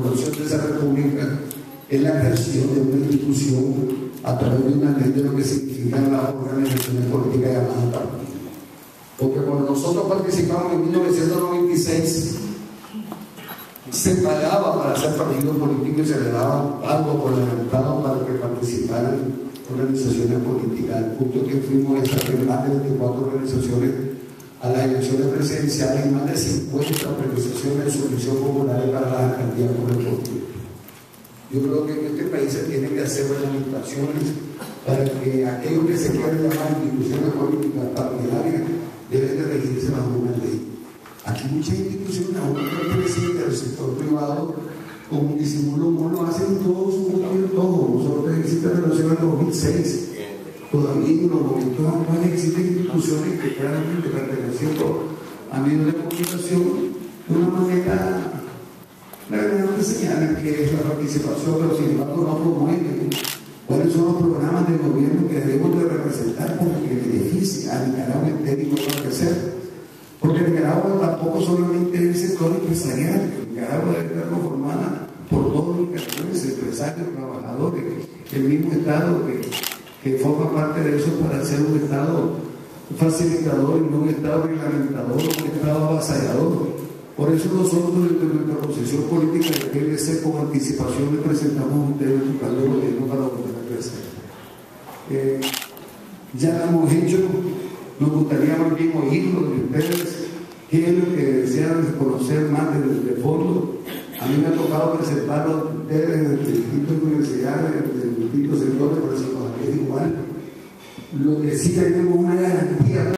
conformación de esa república es la creación de una institución a través de una ley de lo que significan las organizaciones políticas llamadas partidos. Porque cuando nosotros participamos en 1996, se pagaba para ser partido político y se le daba algo por el Estado para que participaran organizaciones políticas, al punto que fuimos más de 24 organizaciones a las elecciones presidenciales y más de 50 organizaciones de solución populares para las alcaldías correspondientes. Yo creo que en este país se tienen que hacer reglamentaciones para que aquellos que se quieran llamar instituciones políticas partidarias deben de regirse bajo una ley. Aquí muchas instituciones, aún pertenecientes del sector privado, como disimulo mono, hacen todo su gobierno, todo. Nosotros existe relación al 2006. Todavía en los momentos actuales existen instituciones que claramente perteneciendo a medios de comunicación de una manera claramente señalan que es la participación, pero sin embargo no promueven cuáles son los programas del gobierno que debemos de representar porque beneficia a Nicaragua entero y no va a crecer. Porque Nicaragua tampoco solamente es el sector empresarial, Nicaragua debe estar conformada por todos los nicaragüenses, empresarios, trabajadores, el mismo Estado que forma parte de eso para ser un Estado facilitador y no un Estado reglamentador, un Estado avasallador. Por eso nosotros desde nuestra posición política de PLC con anticipación le presentamos a ustedes nuestro plan de gobierno para volver a crecer. Ya lo hemos hecho, nos gustaría más bien oírlo de ustedes, qué es lo que desean conocer más de fondo. A mí me ha tocado presentarlo a ustedes de distintas universidades, de distintos sectores, por eso es igual. Lo que sí tenemos una garantía